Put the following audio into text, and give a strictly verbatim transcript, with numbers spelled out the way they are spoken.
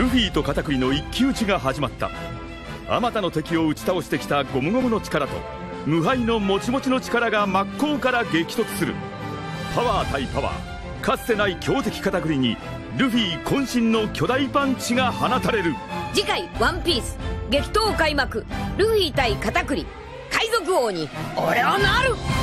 ルフィとカタクリの一騎打ちが始まった。あまたの敵を打ち倒してきたゴムゴムの力と無敗のもちもちの力が真っ向から激突する。パワー対パワー、かつてない強敵カタクリにルフィ渾身の巨大パンチが放たれる。 次回ワンピース激闘開幕、ルフィ対カタクリ、海賊王に俺はなる。